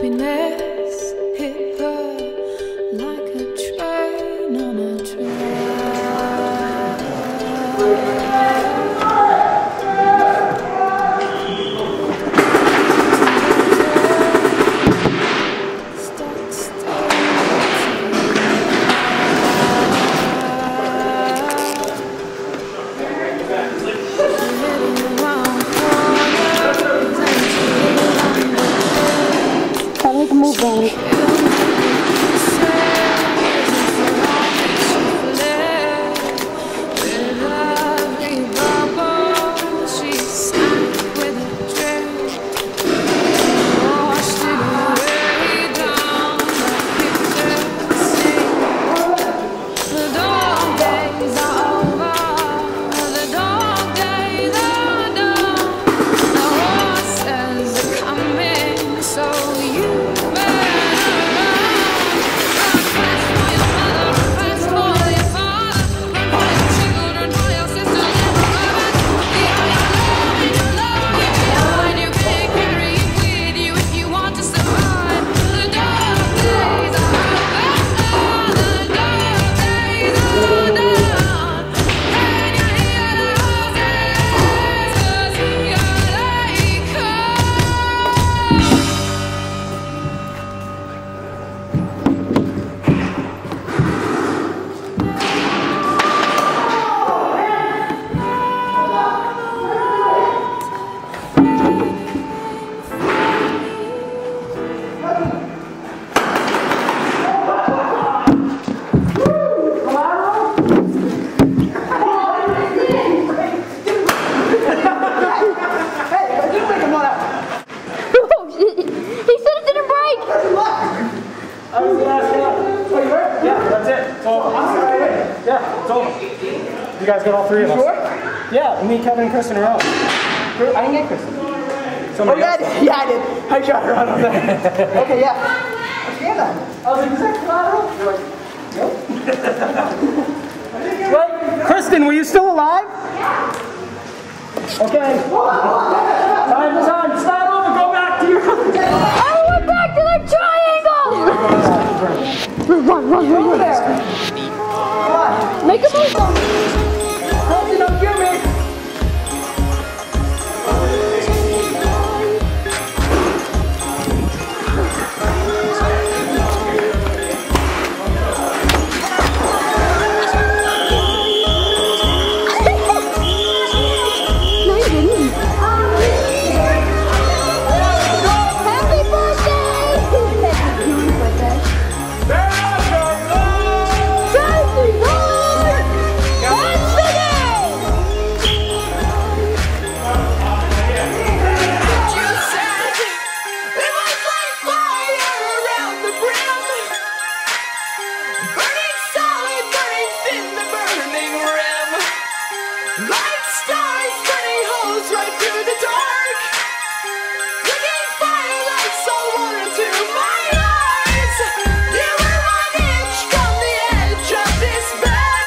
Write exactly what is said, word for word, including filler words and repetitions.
happiness hit her like a train on a track. Stuck still. Make a move, Danny. Yeah, it's over. You guys got all three of us. Sure? Yeah, me, Kevin, and Kristen are out. I didn't get Kristen. Somebody oh, yeah, I did. Yeah, I did. I shot her out on there. Okay, yeah. What's your game then? I was like, is that collateral? You're like, nope. Wait, Kristen, were you still alive? Yeah. Okay. Time is on. Start over. Go back to your... I went back to the triangle! Run, run, run, run, run. there. Make a move. Kristen, don't kill me. Light